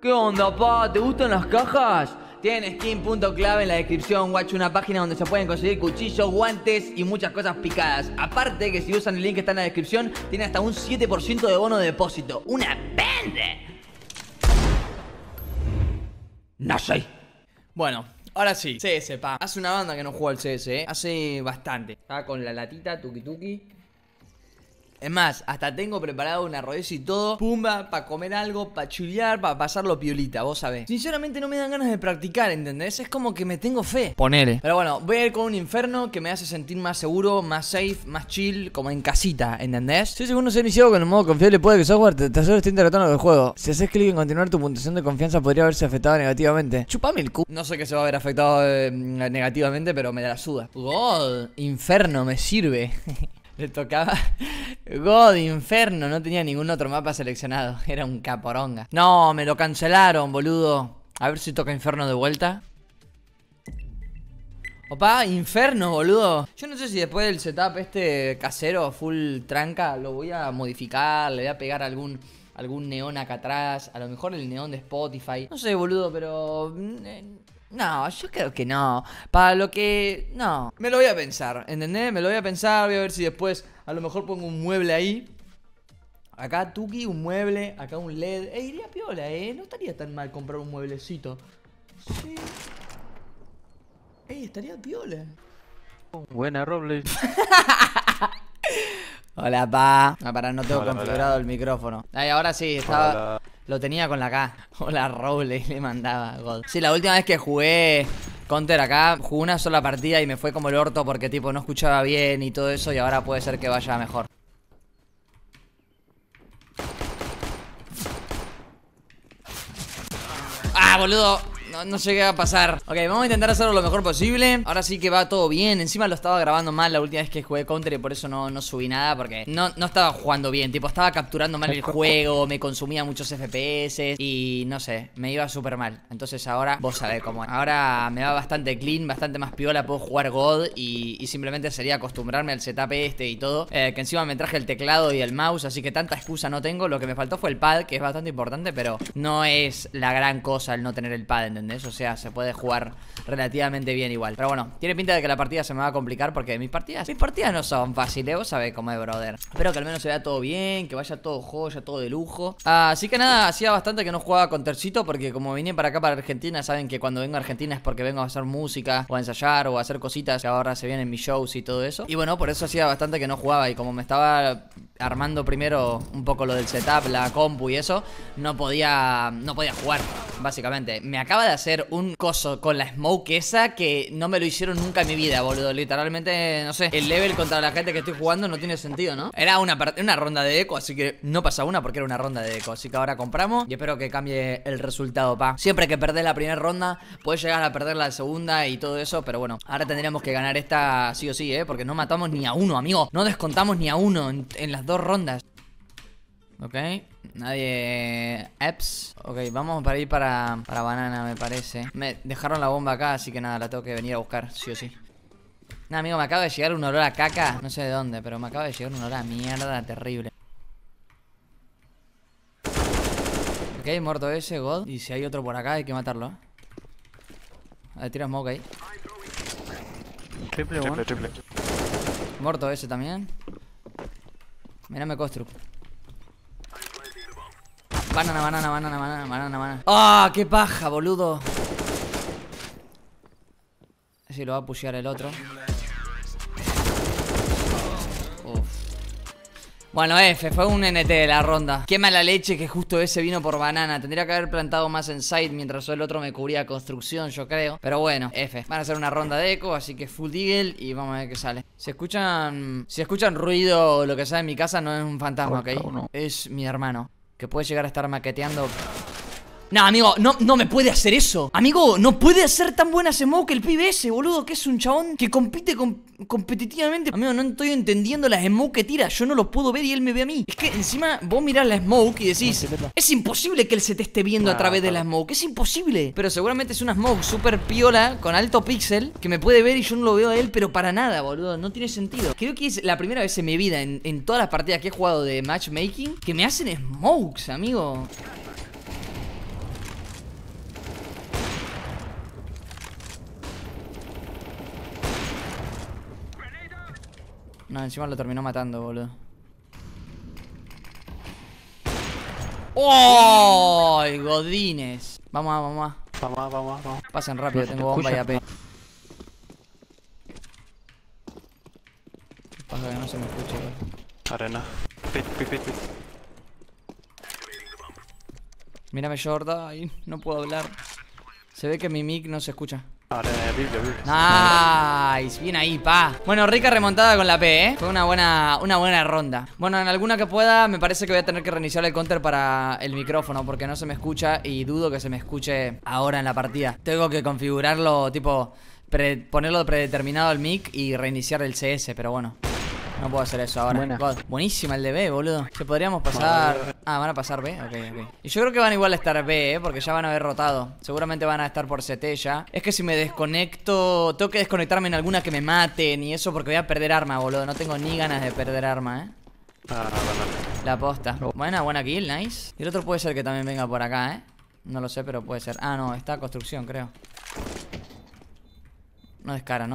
¿Qué onda, pa? ¿Te gustan las cajas? Tienen skin.clave en la descripción, guacho, una página donde se pueden conseguir cuchillos, guantes y muchas cosas picadas. Aparte que si usan el link que está en la descripción, tienen hasta un 7% de bono de depósito. ¡Una pende! No sé. Bueno, ahora sí, CS, pa. Hace una banda que no juego al CS, hace bastante. Estaba con la latita, tuki tuki. Es más, hasta tengo preparado una rodeza y todo. Pumba, para comer algo, para chulear, para pasarlo piolita, vos sabés. Sinceramente no me dan ganas de practicar, ¿entendés? Es como que me tengo fe. Ponele. Pero bueno, voy a ir con un inferno que me hace sentir más seguro, más safe, más chill, como en casita, ¿entendés? Si según no se ha iniciado con el modo confiable, puede que software te solo esté interactuando con el juego. Si haces clic en continuar, tu puntuación de confianza podría haberse afectado negativamente. Chupame el cu. No sé qué se va a ver afectado negativamente, pero me la suda. God, inferno, me sirve. Le tocaba God, inferno. No tenía ningún otro mapa seleccionado. Era un caporonga. No, me lo cancelaron, boludo. A ver si toca inferno de vuelta. Opa, inferno, boludo. Yo no sé si después del setup este casero full tranca lo voy a modificar. Le voy a pegar algún neón acá atrás. A lo mejor el neón de Spotify. No sé, boludo, pero... no, yo creo que no. Para lo que... no. Me lo voy a pensar, ¿entendés? Me lo voy a pensar, voy a ver si después a lo mejor pongo un mueble ahí. Acá tuki, un mueble, acá un LED. Iría piola, no estaría tan mal comprar un mueblecito. Sí. Estaría piola. Buena, Robles. Hola, pa. No tengo configurado el micrófono. Ay, ahora sí, estaba... Hola. Lo tenía con la K. Hola, Robles, le mandaba God. Sí, la última vez que jugué Counter acá, jugué una sola partida y me fue como el orto porque tipo no escuchaba bien y todo eso. Y ahora puede ser que vaya mejor. ¡Ah, boludo! No llegué a pasar. Ok, vamos a intentar hacerlo lo mejor posible. Ahora sí que va todo bien. Encima lo estaba grabando mal la última vez que jugué Counter y por eso no subí nada. Porque no estaba jugando bien. Tipo, estaba capturando mal el juego. Me consumía muchos FPS. Y no sé, me iba súper mal. Entonces ahora, vos sabés cómo es. Ahora me va bastante clean, bastante más piola. Puedo jugar God y simplemente sería acostumbrarme al setup este y todo. Que encima me traje el teclado y el mouse. Así que tanta excusa no tengo. Lo que me faltó fue el pad, que es bastante importante. Pero no es la gran cosa el no tener el pad, ¿entendés? O sea, se puede jugar relativamente bien igual. Pero bueno, tiene pinta de que la partida se me va a complicar porque mis partidas no son fáciles. Vos sabés cómo es, brother. Espero que al menos se vea todo bien, que vaya todo joya, todo de lujo. Así que nada, hacía bastante que no jugaba Countercito porque como vine para acá, para Argentina, saben que cuando vengo a Argentina es porque vengo a hacer música o a ensayar o a hacer cositas que ahora se vienen mis shows y todo eso. Y bueno, por eso hacía bastante que no jugaba y como me estaba armando primero un poco lo del setup, la compu y eso, no podía jugar, básicamente. Me acaba de hacer un coso con la smoke esa que no me lo hicieron nunca en mi vida, boludo. Literalmente, no sé, el level contra la gente que estoy jugando no tiene sentido, ¿no? Era una ronda de eco, así que no pasa una porque era una ronda de eco. Así que ahora compramos y espero que cambie el resultado, pa. Siempre que perdés la primera ronda, puedes llegar a perder la segunda y todo eso, pero bueno, ahora tendríamos que ganar esta sí o sí, porque no matamos ni a uno, amigo. No descontamos ni a uno en las dos rondas. Ok, nadie... Eps. Ok, vamos para ir para banana, me parece. Me dejaron la bomba acá, así que nada, la tengo que venir a buscar, sí o sí. Nada, amigo, me acaba de llegar un olor a caca. No sé de dónde, pero me acaba de llegar un olor a mierda terrible. Ok, muerto ese, God. Y si hay otro por acá, hay que matarlo. Tira smoke ahí. Triple. Muerto ese también. Mirame construct. Banana. ¡Ah! ¡Qué paja, boludo! Si lo va a pushear el otro. Uf. Bueno, F, fue un NT de la ronda. Qué mala leche que justo ese vino por banana. Tendría que haber plantado más en side mientras el otro me cubría construcción, yo creo. Pero bueno, F. Van a hacer una ronda de eco, así que full deagle y vamos a ver qué sale. Si escuchan ruido o lo que sea en mi casa, no es un fantasma, ¿ok? No. Es mi hermano, que puede llegar a estar maqueteando. No, amigo, no me puede hacer eso. Amigo, no puede hacer tan buena smoke el pibe ese, boludo. Que es un chabón que compite competitivamente. Amigo, no estoy entendiendo la smoke que tira. Yo no lo puedo ver y él me ve a mí. Es que encima vos mirás la smoke y decís, es imposible que él se te esté viendo a través de la smoke. Es imposible. Pero seguramente es una smoke super piola, con alto pixel, que me puede ver y yo no lo veo a él, pero para nada, boludo. No tiene sentido. Creo que es la primera vez en mi vida, en todas las partidas que he jugado de matchmaking, que me hacen smokes, amigo. No, encima lo terminó matando, boludo. ¡Oh! Godines. Vamos. Vamos. Pasen rápido, No se tengo te bomba y escucha. AP. ¿Qué pasa que no se me escucha, boludo? Arena. Pit. Mírame Jordan. Ay, no puedo hablar. Se ve que mi mic no se escucha. Arena, Biblia. Nice, bien ahí, pa. Bueno, rica remontada con la P, Fue una buena ronda. Bueno, en alguna que pueda, me parece que voy a tener que reiniciar el counter para el micrófono, porque no se me escucha y dudo que se me escuche ahora en la partida. Tengo que configurarlo, tipo, ponerlo predeterminado al mic y reiniciar el CS, pero bueno. No puedo hacer eso ahora. Buena. God, buenísima el de B, boludo. Que podríamos pasar... Ah, ¿van a pasar B? Ok. Y yo creo que van igual a estar B, porque ya van a haber rotado. Seguramente van a estar por CT ya. Es que si me desconecto... Tengo que desconectarme en alguna que me maten y eso porque voy a perder arma, boludo. No tengo ni ganas de perder arma, Bueno. La posta. Buena kill, nice. Y el otro puede ser que también venga por acá, No lo sé, pero puede ser. Ah, no, está construcción, creo. No descara.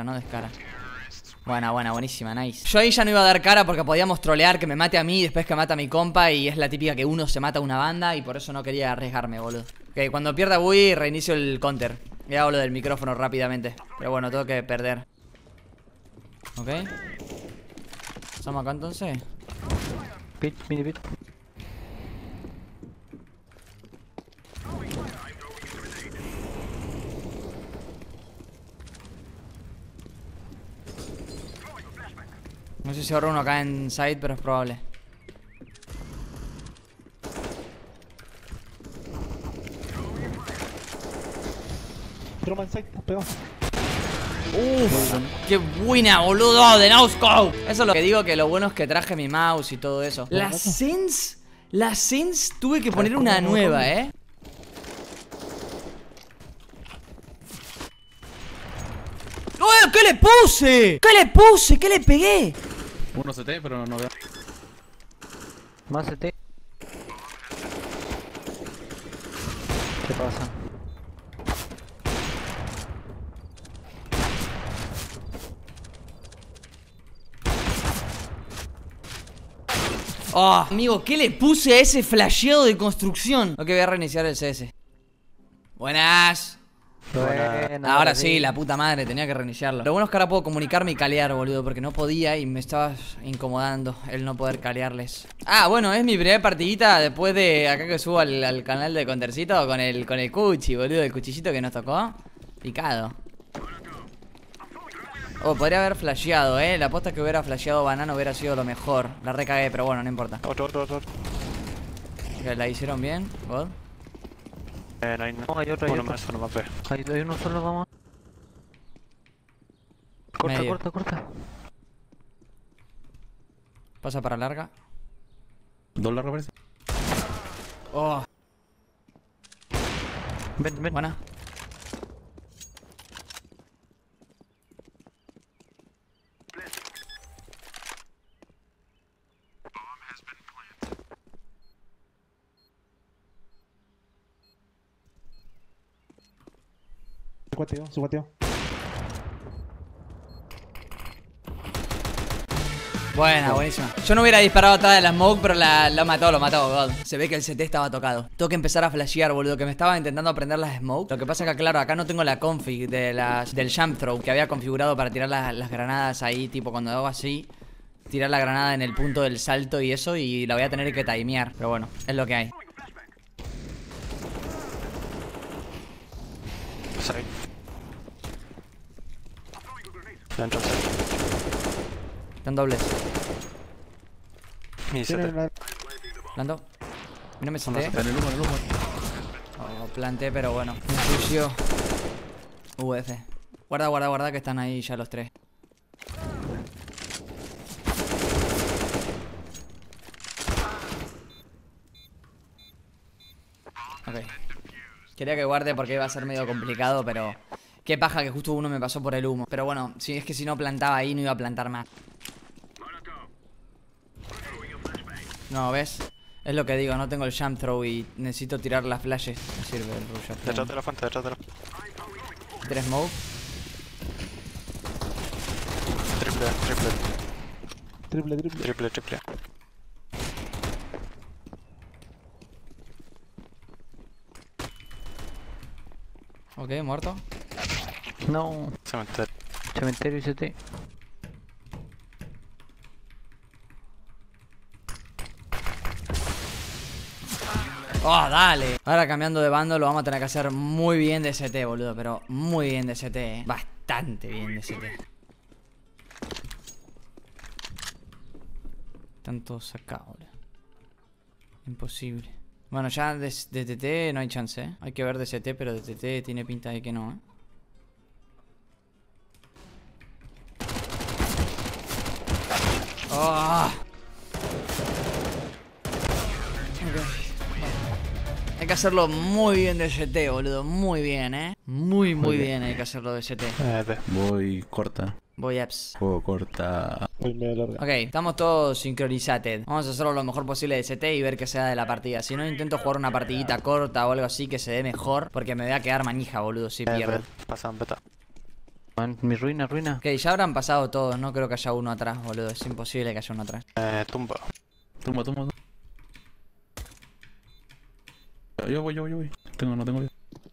Buenísima, nice. Yo ahí ya no iba a dar cara porque podíamos trolear que me mate a mí y después que mata a mi compa. Y es la típica que uno se mata a una banda y por eso no quería arriesgarme, boludo. Ok, cuando pierda Bui, reinicio el counter. Y hago lo del micrófono rápidamente. Pero bueno, tengo que perder. Ok. ¿Pasamos acá entonces? Pit. No sé si ahora uno acá en side, pero es probable. Troma en site, pegado. Uff, qué buena, boludo, de Noscope. Eso es lo que digo, que lo bueno es que traje mi mouse y todo eso. La Sense tuve que poner una nueva, ¡Oh, qué le puse! ¿Qué le pegué? Uno CT, pero no veo. Más CT. ¿Qué pasa? Oh, amigo, ¿qué le puse a ese flasheado de construcción? Ok, voy a reiniciar el CS. Buenas. Buena, Ahora sí, la puta madre, tenía que reiniciarlo. Lo bueno es que ahora puedo comunicarme y calear, boludo, porque no podía y me estaba incomodando el no poder calearles. Ah, bueno, es mi primera partidita después de acá que subo al canal de Countercito con el cuchi, boludo, el cuchillito que nos tocó. Picado. Oh, podría haber flasheado, la aposta que hubiera flasheado banano hubiera sido lo mejor. La recagué, pero bueno, no importa. Otro. Ok, la hicieron bien, God. No, hay otro. Uno más B. Hay uno solo, vamos. Medio. Corta. Pasa para larga. $2 parece. Oh, Ven. buena. Su guateo. Buenísima. Yo no hubiera disparado atrás de la smoke, pero lo mató, God. Se ve que el CT estaba tocado. Tengo que empezar a flashear, boludo, que me estaba intentando aprender las smoke. Lo que pasa es que, claro, acá no tengo la config del jump throw que había configurado para tirar las granadas ahí, tipo cuando hago así. Tirar la granada en el punto del salto y eso, y la voy a tener que timear. Pero bueno, es lo que hay. Side. Dentro side. Están dobles. Mi Tiene CT. la... Planto. No me En senté. el humo. Oh, planté, pero bueno. Me fusió. F. Guarda que están ahí ya los tres. Ok. Quería que guarde porque iba a ser medio complicado, pero... Qué paja que justo uno me pasó por el humo. Pero bueno, si es que si no plantaba ahí no iba a plantar más. No, ¿ves? Es lo que digo, no tengo el jump throw y necesito tirar las flashes. Me sirve el rusher. Detrás de la fuente, Tres smoke. Triple. Triple. Triple. Ok, muerto. No. Cementerio. Cementerio y CT. Oh, dale. Ahora cambiando de bando lo vamos a tener que hacer muy bien de CT, boludo. Pero muy bien de CT, Bastante bien de CT. Están todos acá, boludo. Imposible. Bueno, ya de TT no hay chance, ¿eh? Hay que ver de CT, pero de TT tiene pinta de que no, ¿eh? ¡Oh! Hay que hacerlo muy bien de CT, boludo. Muy bien, ¿eh? Muy bien hay que hacerlo de CT. Voy corta. Voy apps. Juego corta. Voy medio larga. Ok, estamos todos sincronizados. Vamos a hacerlo lo mejor posible de CT y ver qué se da de la partida. Si no, intento jugar una partidita corta o algo así que se dé mejor. Porque me voy a quedar manija, boludo, si pierdo. Pasan beta. Mi ruina. Ok, ya habrán pasado todos. No creo que haya uno atrás, boludo. Es imposible que haya uno atrás. Tumba. Tumba. Yo voy. No tengo vida.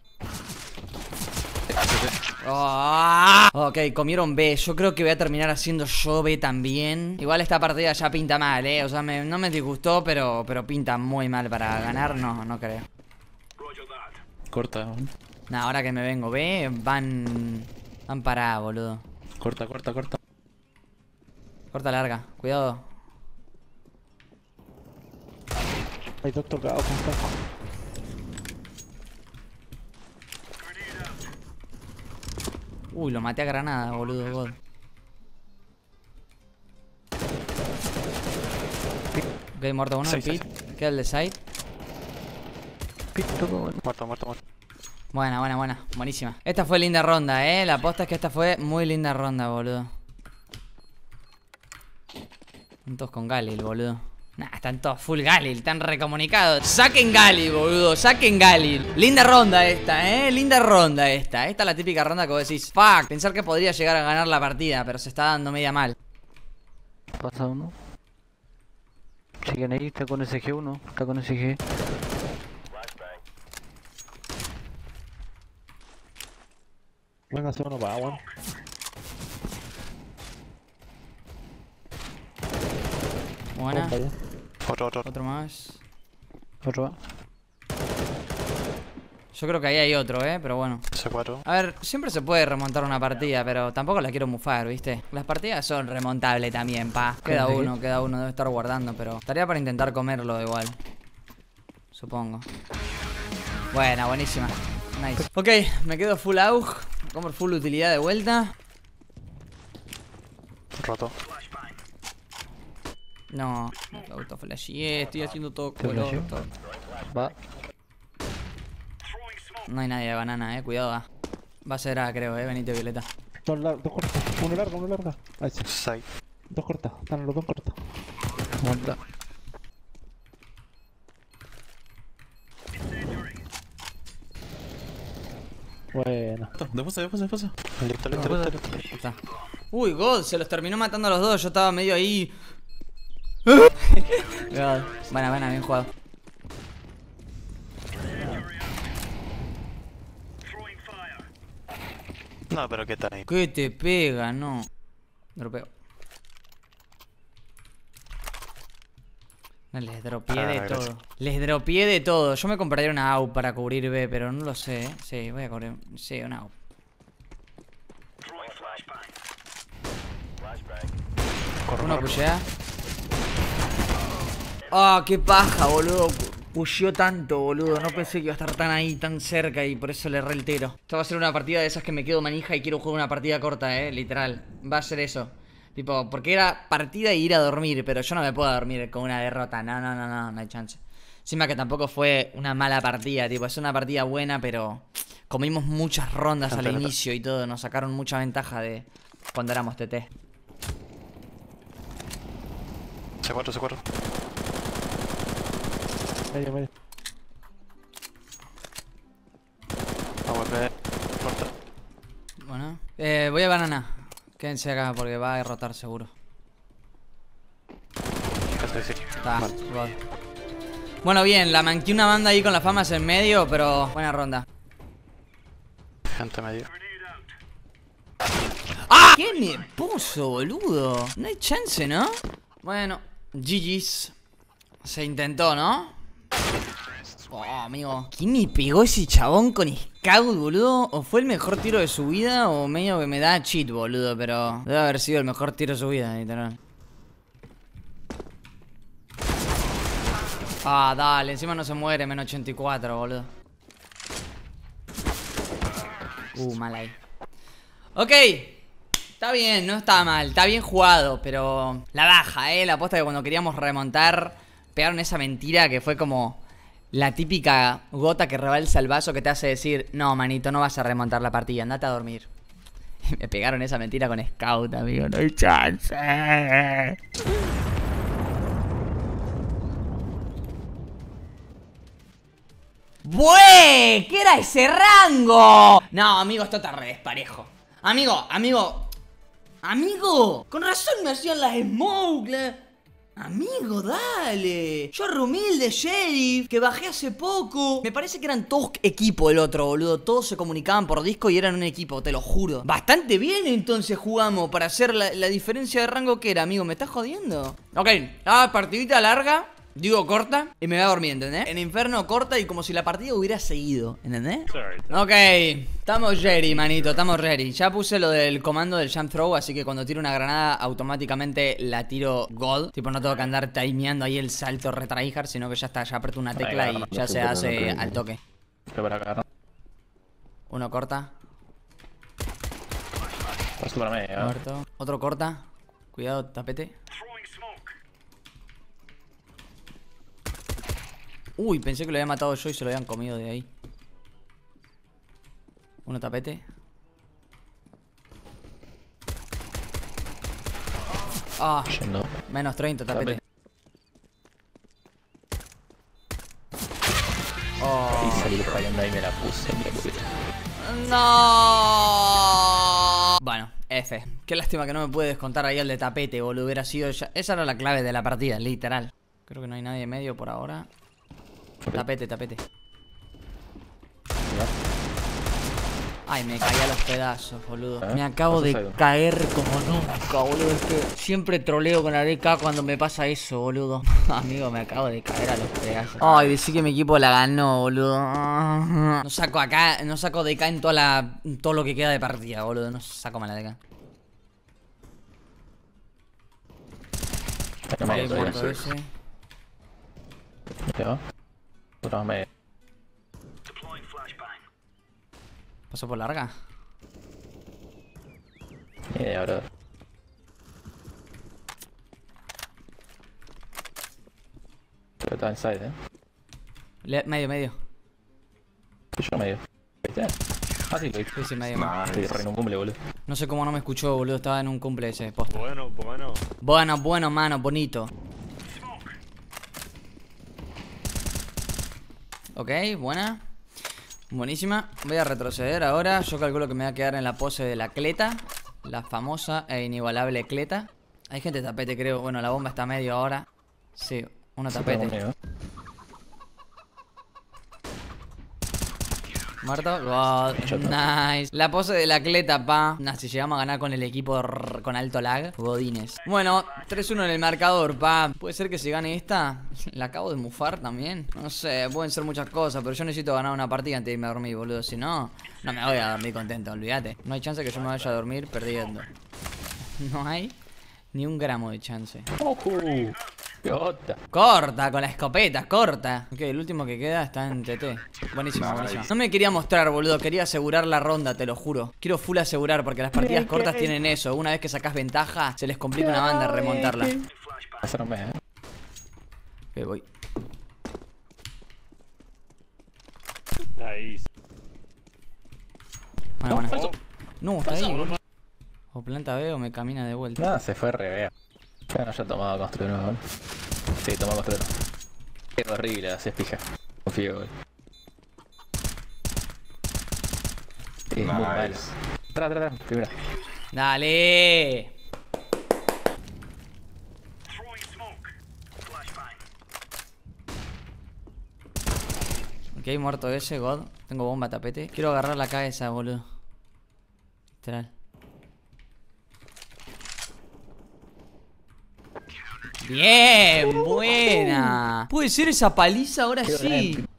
Oh, ok, comieron B. Yo creo que voy a terminar haciendo yo B también. Igual esta partida ya pinta mal, O sea, no me disgustó, pero pinta muy mal para ganar. No creo. Corta. Nah, ahora que me vengo B, van para A, boludo. Corta. Corta larga, cuidado. Hay dos tocados con casco. Uy, lo maté a granada, boludo, God. Ok, muerto uno, el pit. Queda el de side. Muerto. Buena. Buenísima. Esta fue linda ronda, La aposta es que esta fue muy linda ronda, boludo. Están todos con Galil, boludo. Nah, están todos full Galil, están recomunicados. Saquen Galil, boludo, saquen Galil. Linda ronda esta, linda ronda esta. Esta es la típica ronda que vos decís, fuck, pensar que podría llegar a ganar la partida, pero se está dando media mal. Pasa uno. Siguen ahí, está con SG1. Está con SG. Venga, hacer uno para agua. Buena. Otro. Otro más. Otro va. Yo creo que ahí hay otro, pero bueno. C4. A ver, siempre se puede remontar una partida, pero tampoco la quiero mufar, ¿viste? Las partidas son remontables también, pa. Queda uno, debe estar guardando, pero estaría para intentar comerlo igual. Supongo. Buenísima. Nice. Ok, me quedo full AUG. Como full utilidad de vuelta. Roto. No, me autoflasheé, estoy haciendo todo color. Va. No hay nadie de banana, cuidado. Va a ser A, creo, venite Violeta. Dos cortas. Uno larga. Ahí sí. Side. Dos cortas. Están los dos cortas. Muerta. Bueno. Después. Listo. Está. Uy, God, se los terminó matando a los dos. Yo estaba medio ahí. God. Buena, bien jugado. No, pero ¿qué tal ahí? ¿Qué te pega? No. Dropeo. No, les dropeé de gracias. todo. Les dropeé de todo. Yo me compraría una AU para cubrir B, pero no lo sé, Sí, voy a cubrir. Sí, una AU. Uno pushea. Ah, qué paja, boludo. Pusheó tanto, boludo. No pensé que iba a estar tan ahí, tan cerca, y por eso le erré el tiro. Esto va a ser una partida de esas que me quedo manija y quiero jugar una partida corta, literal. Va a ser eso. Tipo, porque era partida y ir a dormir, pero yo no me puedo dormir con una derrota. No hay chance. Encima que tampoco fue una mala partida, tipo, es una partida buena, pero comimos muchas rondas al inicio y todo. Nos sacaron mucha ventaja de cuando éramos TT. C4. Medio. AWP. Corta. Bueno. Voy a banana. Quédense acá porque va a derrotar seguro. sí. Está, God. Bueno, bien, la manqué una banda ahí con las famas en medio, pero buena ronda. Gente medio. ¡Ah! ¿Qué me puso, boludo? No hay chance, ¿no? Bueno, GG's. Se intentó, ¿no? Oh, amigo. ¿Quién me pegó ese chabón con Scout, boludo? ¿O fue el mejor tiro de su vida? O medio que me da cheat, boludo. Pero debe haber sido el mejor tiro de su vida, literal. Ah, dale. Encima no se muere. Menos 84, boludo. Mal ahí. Ok. Está bien, no está mal. Está bien jugado, pero la baja, la aposta que cuando queríamos remontar pegaron esa mentira que fue como la típica gota que rebalsa el vaso que te hace decir: no, manito, no vas a remontar la partida, andate a dormir. Me pegaron esa mentira con Scout, amigo. No hay chance. ¡Bueh! ¿Qué era ese rango? No, amigo, esto está re desparejo. Amigo. Con razón me hacían las smoke. Amigo, dale. Yo re humilde, sheriff, que bajé hace poco. Me parece que eran todos equipo el otro, boludo. Todos se comunicaban por disco y eran un equipo, te lo juro. Bastante bien entonces jugamos para hacer la diferencia de rango que era, amigo. ¿Me estás jodiendo? Ok, partidita larga. Digo corta y me voy a dormir, ¿entendés? En Inferno corta y como si la partida hubiera seguido, ¿entendés? Ok, estamos ready, manito, estamos ready. Ya puse lo del comando del jump throw, así que cuando tiro una granada automáticamente la tiro gold. Tipo, no tengo que andar timeando ahí el salto retryhard, sino que ya está, ya aprieto una tecla y ya se hace al toque. Uno corta. Muerto. Otro corta. Cuidado, tapete. Uy, pensé que lo había matado yo y se lo habían comido de ahí. Uno tapete. Ah, menos 30 tapete. Oh. Y salí fallando ahí, me la puse. No. Bueno, F. Qué lástima que no me pude descontar ahí el de tapete, boludo. Hubiera sido ya... Esa era la clave de la partida, literal. Creo que no hay nadie en medio por ahora. Tapete. Ay, me caí a los pedazos, boludo. Me acabo de caer como nunca, boludo. Es que siempre troleo con la DK cuando me pasa eso, boludo. Amigo, me acabo de caer a los pedazos. Ay, decí que mi equipo la ganó, boludo. No saco acá, no saco DK en todo lo que queda de partida, boludo. No saco más la DK. Ahí muerto ese. ¿Pasó por larga? Bro. Pero está inside, Medio. Yo medio. ¿Viste? Ah, sí, lo hice. Sí, medio. Estoy re en un cumple, boludo. No sé cómo no me escuchó, boludo. Estaba en un cumple ese post. Bueno, Mano, bonito. Ok, buena. Buenísima. Voy a retroceder ahora. Yo calculo que me voy a quedar en la pose de la cleta. La famosa e inigualable cleta. Hay gente tapete, creo. Bueno, la bomba está medio ahora. Sí, uno tapete. Muerto. God. Nice. La pose de la cleta, pa. Nah, si llegamos a ganar con el equipo con alto lag. Godines. Bueno, 3-1 en el marcador, pa. ¿Puede ser que se gane esta? La acabo de mufar también. No sé, pueden ser muchas cosas. Pero yo necesito ganar una partida antes de irme a dormir, boludo. Si no, no me voy a dormir contento, olvídate. No hay chance que yo me vaya a dormir perdiendo. No hay ni un gramo de chance. Corta, con la escopeta, corta. Ok, el último que queda está en TT. Buenísimo, buenísimo. No me quería mostrar, boludo, quería asegurar la ronda, te lo juro. Quiero full asegurar, porque las partidas cortas tienen eso. Una vez que sacás ventaja, se les complica una banda remontarla. Ok, voy. Nice. Bueno. No, está ahí, boludo. O planta B o me camina de vuelta. Nada, se fue re vea. Bueno, ya tomaba construir uno, ¿vale? Sí, tomaba construir. Qué horrible, haces pija. Confío, boludo. Sí, muy mal. Atrás, primero. Dale. Ok, muerto ese, God. Tengo bomba, tapete. Quiero agarrar la cabeza, boludo. Literal. Bien, buena. Puede ser esa paliza ahora sí. Yo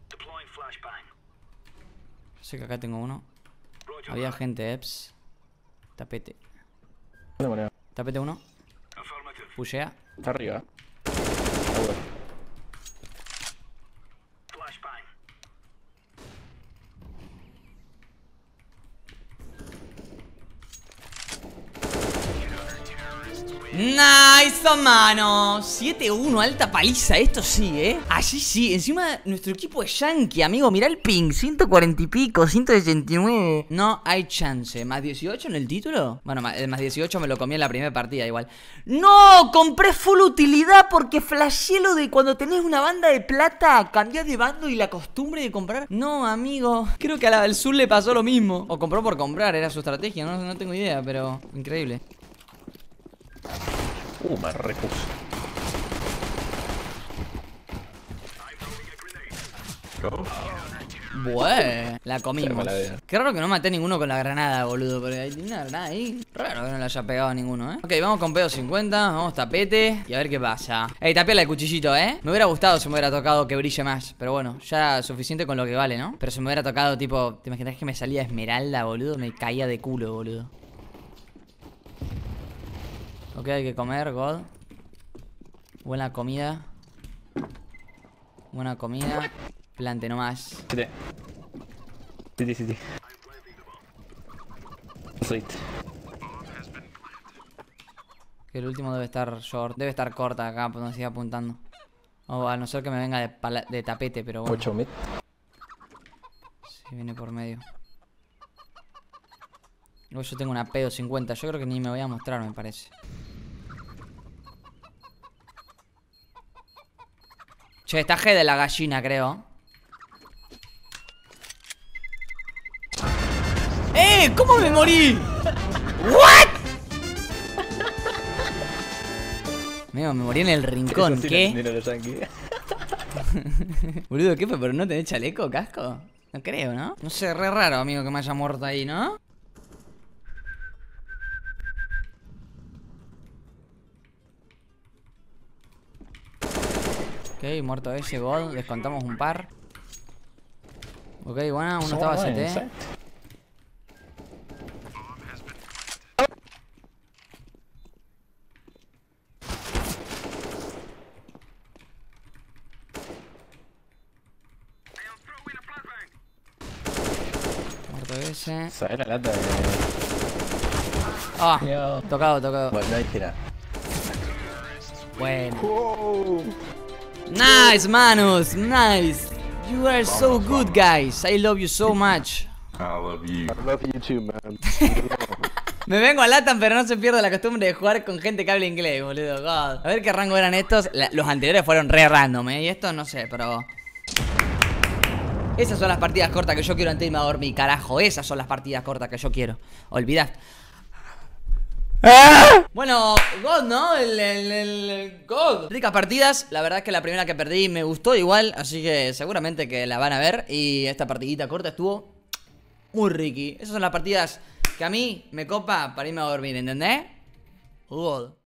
sé que acá tengo uno. Había gente, Eps. Tapete. Tapete uno. Pushea. Está arriba. Nice, mano. 7-1, alta paliza, esto sí, Así sí, encima nuestro equipo es yankee, amigo. Mirá el ping, 140 y pico, 169. No hay chance. ¿Más 18 en el título? Bueno, el más 18 me lo comí en la primera partida igual. ¡No! Compré full utilidad porque flasheé lo de cuando tenés una banda de plata, cambiás de bando y la costumbre de comprar. No, amigo. Creo que a la del sur le pasó lo mismo. O compró por comprar, era su estrategia, no tengo idea, pero increíble. Me repuse. Bueh, la comimos. Qué raro que no maté ninguno con la granada, boludo. Porque hay una granada ahí. Raro que no le haya pegado a ninguno, Ok, vamos con pedo 50. Vamos tapete. Y a ver qué pasa. Ey, tapiala el cuchillito, Me hubiera gustado si me hubiera tocado que brille más. Pero bueno, ya suficiente con lo que vale, ¿no? Pero si me hubiera tocado, tipo, ¿te imaginas que me salía esmeralda, boludo? Me caía de culo, boludo. Ok, hay que comer, God. Buena comida. Buena comida. Plante nomás. Sí. Que el último debe estar short. Debe estar corta acá, por donde siga apuntando. O a no ser que me venga de tapete, pero bueno. 8 mid. Sí, viene por medio. Luego yo tengo una pedo 50. Yo creo que ni me voy a mostrar, me parece. Che, está G de la gallina, creo. ¿Cómo me morí? ¿What? Me morí en el rincón, ¿qué? Boludo, ¿qué fue? ¿Pero no tenés chaleco, casco? No creo, ¿no? No sé, re raro, amigo, que me haya muerto ahí, ¿no? Ok, muerto ese, God. Descontamos un par. Ok, bueno, uno estaba CT. Muerto ese. ¿Sabes la lata de...? Ah, tocado. Bueno, no hay que nada. Bueno. Wow. Nice, manos, nice. You are so good, guys. I love you so much. I love you. I love you too, man. Me vengo a LATAM, pero no se pierda la costumbre de jugar con gente que habla inglés, boludo. God. A ver qué rango eran estos. Los anteriores fueron re random, Y estos no sé, pero... Esas son las partidas cortas que yo quiero antes de irme a dormir, carajo. Esas son las partidas cortas que yo quiero. Olvidad. Bueno, God, ¿no? El God. Ricas partidas. La verdad es que la primera que perdí me gustó igual. Así que seguramente que la van a ver. Y esta partidita corta estuvo muy riqui. Esas son las partidas que a mí me copa para irme a dormir, ¿entendés? God.